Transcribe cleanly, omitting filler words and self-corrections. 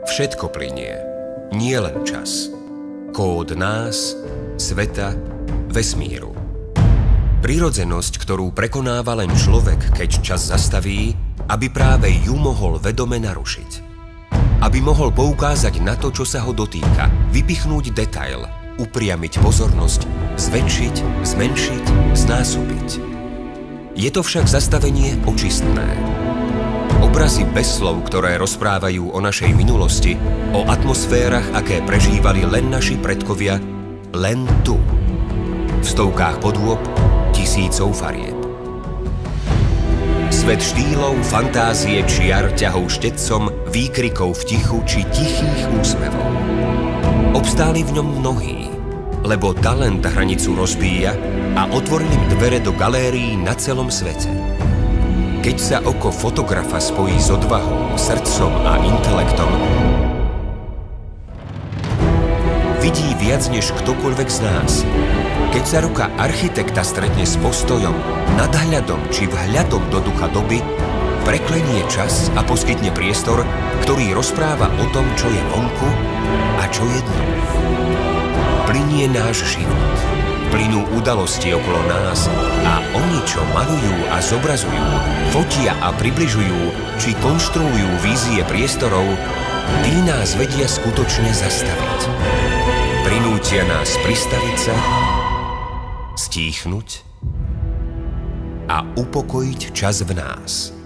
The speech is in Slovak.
Všetko plynie, nie len čas. Kód nás, sveta, vesmíru. Prirodzenosť, ktorú prekonáva len človek, keď čas zastaví, aby práve ju mohol vedome narušiť. Aby mohol poukázať na to, čo sa ho dotýka, vypichnúť detail, upriamiť pozornosť, zväčšiť, zmenšiť, znásobiť. Je to však zastavenie očistné. Obrazy bez slov, ktoré rozprávajú o našej minulosti, o atmosférach, aké prežívali len naši predkovia, len tu. V stovkách podôb, tisícov farieb. Svet štýlov, fantázie, čiar, ťahov štetcom, výkrikov v tichu či tichých úsmevov. Obstáli v ňom mnohí, lebo talent hranicu rozbíja a otvorili im dvere do galérií na celom svete. Keď sa oko fotografa spojí s odvahou, srdcom a intelektom, vidí viac než ktokoľvek z nás. Keď sa ruka architekta stretne s postojom, nadhľadom či vhľadom do ducha doby, preklenie čas a poskytne priestor, ktorý rozpráva o tom, čo je vonku a čo je dnu. Plynie náš život. Plynú udalosti okolo nás a oni, čo malujú a zobrazujú, fotia a približujú, či konštruujú vízie priestorov, tí nás vedia skutočne zastaviť. Prinútia nás pristaviť sa, stíchnuť a upokojiť čas v nás.